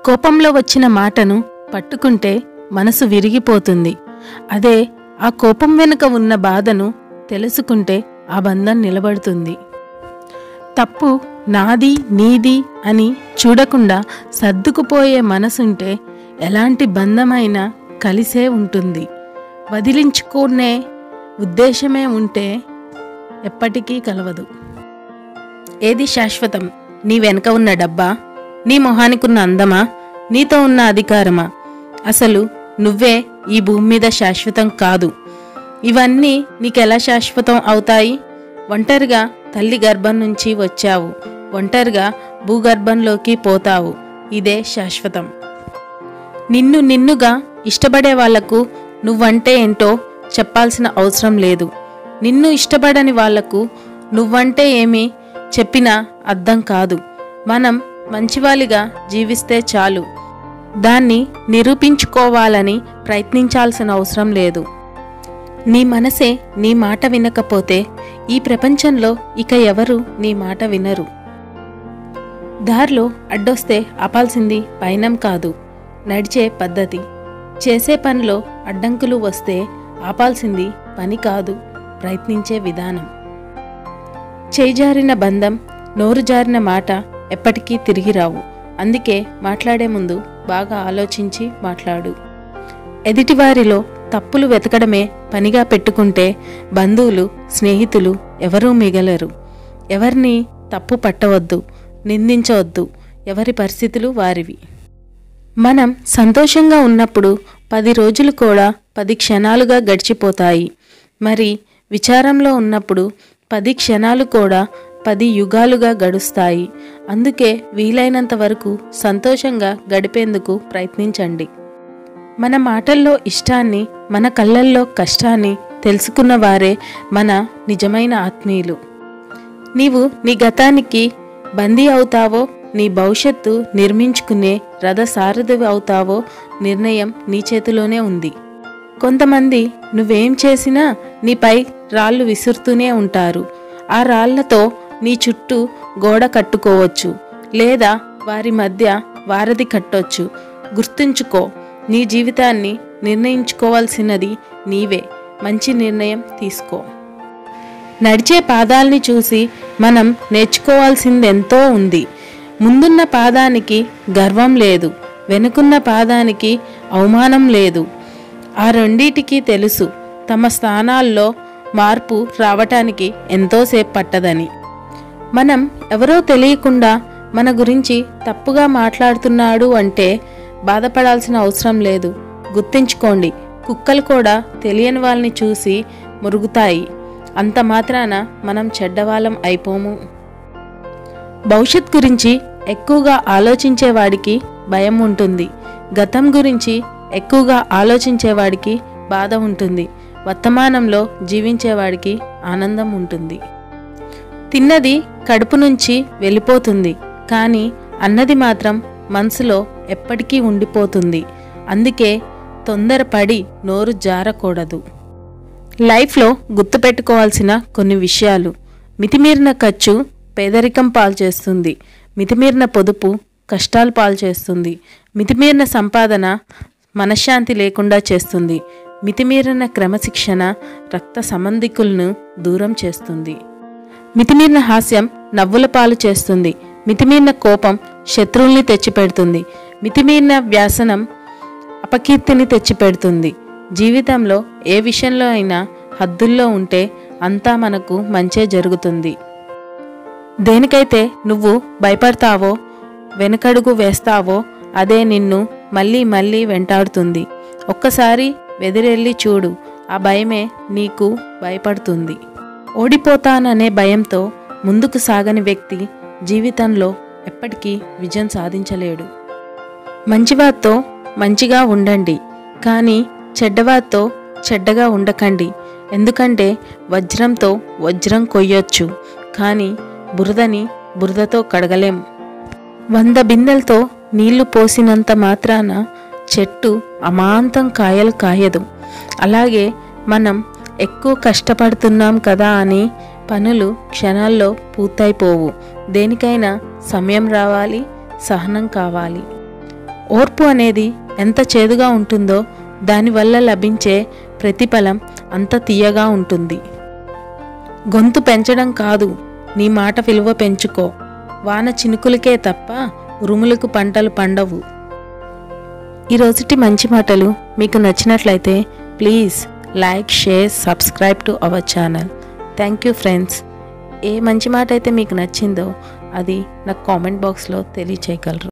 కోపంలో వచ్చిన మాటను పట్టుకుంటే మనసు విరిగిపోతుంది. అదే ఆ కోపం వెనుక ఉన్న బాధను తెలుసుకుంటే ఆ బంధం నిలబడుతుంది. తప్పు నాది నీది అని చూడకుండా సర్దుకుపోయే మనసుంటే ఎలాంటి బంధమైనా కలిసే ఉంటుంది. వదిలించుకునే ఉద్దేశమే ఉంటే ఎప్పటికీ కలవదు. ఏది శాశ్వతం? నీ వెనక ఉన్న డబ్బా, నీ మొహానికున్న అందమా, నీతో ఉన్న అధికారమా? అసలు నువ్వే ఈ భూమి మీద శాశ్వతం కాదు. ఇవన్నీ నీకెలా శాశ్వతం అవుతాయి? ఒంటరిగా తల్లి గర్భం నుంచి వచ్చావు, ఒంటరిగా భూగర్భంలోకి పోతావు. ఇదే శాశ్వతం. నిన్నుగా ఇష్టపడే వాళ్లకు నువ్వంటే ఏంటో చెప్పాల్సిన అవసరం లేదు. నిన్ను ఇష్టపడని వాళ్లకు నువ్వంటే ఏమీ చెప్పినా అర్థం కాదు. మనం మంచివాళ్ళిగా జీవిస్తే చాలు. దాన్ని నిరూపించుకోవాలని ప్రయత్నించాల్సిన అవసరం లేదు. నీ మనసే నీ మాట వినకపోతే ఈ ప్రపంచంలో ఇక ఎవరు నీ మాట వినరు. దారిలో అడ్డొస్తే ఆపాల్సింది పయనం కాదు, నడిచే పద్ధతి. చేసే పనిలో అడ్డంకులు వస్తే ఆపాల్సింది పని కాదు, ప్రయత్నించే విధానం. చేజారిన బంధం, నోరు జారిన మాట ఎప్పటికీ తిరిగి రావు. అందుకే మాట్లాడే ముందు బాగా ఆలోచించి మాట్లాడు. ఎదుటివారిలో తప్పులు వెతకడమే పనిగా పెట్టుకుంటే బంధువులు, స్నేహితులు ఎవరూ మిగలరు. ఎవరిని తప్పు పట్టవద్దు, నిందించవద్దు. ఎవరి పరిస్థితులు వారివి. మనం సంతోషంగా ఉన్నప్పుడు 10 రోజులు కూడా 10 క్షణాలుగా గడిచిపోతాయి. మరి విచారంలో ఉన్నప్పుడు 10 క్షణాలు కూడా 10 యుగాలుగా గడుస్తాయి. అందుకే వీలైనంత వరకు సంతోషంగా గడిపేందుకు ప్రయత్నించండి. మన మాటల్లో ఇష్టాన్ని, మన కళ్ళల్లో కష్టాన్ని తెలుసుకున్న వారే మన నిజమైన ఆత్మీయులు. నీవు నీ గతానికి బందీ అవుతావో, నీ భవిష్యత్తు నిర్మించుకునే రథసారథి అవుతావో నిర్ణయం నీ చేతిలోనే ఉంది. కొంతమంది నువ్వేం చేసినా నీపై రాళ్ళు విసురుతూనే ఉంటారు. ఆ రాళ్లతో నీ చుట్టూ గోడ కట్టుకోవచ్చు, లేదా వారి మధ్య వారధి కట్టొచ్చు. గుర్తుంచుకో, నీ జీవితాన్ని నిర్ణయించుకోవాల్సినది నీవే. మంచి నిర్ణయం తీసుకో. నడిచే పాదాల్ని చూసి మనం నేర్చుకోవాల్సిందెంతో ఉంది. ముందున్న పాదానికి గర్వం లేదు, వెనుకున్న పాదానికి అవమానం లేదు. ఆ రెండిటికి తెలుసు తమ స్థానాల్లో మార్పు రావటానికి ఎంతోసేపు పట్టదని. మనం ఎవరో తెలియకుండా మన గురించి తప్పుగా మాట్లాడుతున్నాడు అంటే బాధపడాల్సిన అవసరం లేదు. గుర్తుంచుకోండి, కుక్కలు కూడా తెలియని వాళ్ళని చూసి మురుగుతాయి. అంత మాత్రాన మనం చెడ్డవాళ్ళం అయిపోము. భవిష్యత్ గురించి ఎక్కువగా ఆలోచించేవాడికి భయం ఉంటుంది. గతం గురించి ఎక్కువగా ఆలోచించేవాడికి బాధ ఉంటుంది. వర్తమానంలో జీవించేవాడికి ఆనందం ఉంటుంది. తిన్నది కడుపు నుంచి వెళ్ళిపోతుంది, కానీ అన్నది మాత్రం మనసులో ఎప్పటికీ ఉండిపోతుంది. అందుకే తొందరపడి నోరు జారకూడదు. లైఫ్లో గుర్తుపెట్టుకోవాల్సిన కొన్ని విషయాలు. మితిమీరిన ఖర్చు పేదరికం పాలు చేస్తుంది. మితిమీరిన పొదుపు కష్టాలు పాలు చేస్తుంది. మితిమీరిన సంపాదన మనశ్శాంతి లేకుండా చేస్తుంది. మితిమీరిన క్రమశిక్షణ రక్త సంబంధికులను దూరం చేస్తుంది. మితిమీరిన హాస్యం నవ్వుల పాలు చేస్తుంది. మితిమీరిన కోపం శత్రువుల్ని తెచ్చిపెడుతుంది. మితిమీరిన వ్యాసనం అపకీర్తిని తెచ్చిపెడుతుంది. జీవితంలో ఏ విషయంలో అయినా హద్దుల్లో ఉంటే అంతా మనకు మంచే జరుగుతుంది. దేనికైతే నువ్వు భయపడతావో, వెనకడుగు వేస్తావో అదే నిన్ను మళ్ళీ మళ్ళీ వెంటాడుతుంది. ఒక్కసారి వెదిరెళ్ళి చూడు, ఆ భయమే నీకు భయపడుతుంది. ఓడిపోతాననే భయంతో ముందుకు సాగని వ్యక్తి జీవితంలో ఎప్పటికీ విజయం సాధించలేడు. మంచివారితో మంచిగా ఉండండి, కానీ చెడ్డవారితో చెడ్డగా ఉండకండి. ఎందుకంటే వజ్రంతో వజ్రం కొయ్యొచ్చు, కానీ బురదని బురదతో కడగలేం. 100 బిందెలతో నీళ్లు పోసినంత మాత్రాన చెట్టు అమాంతం కాయలు కాయదు. అలాగే మనం ఎక్కువ కష్టపడుతున్నాం కదా అని పనులు క్షణాల్లో పూర్తయిపోవు. దేనికైనా సమయం రావాలి, సహనం కావాలి. ఓర్పు అనేది ఎంత చేదుగా ఉంటుందో దానివల్ల లభించే ప్రతిఫలం అంత తీయగా ఉంటుంది. గొంతు పెంచడం కాదు, నీ మాట విలువ పెంచుకో. వాన చినుకులకే తప్ప ఉరుములకు పంటలు పండవు. ఈరోజుటి మంచి మాటలు మీకు నచ్చినట్లయితే please like, share, subscribe to our channel. Thank you friends. ఏ మంచి మాట అయితే మీకు నచ్చిందో అది నాకు కామెంట్ బాక్స్లో తెలియచేయగలరు.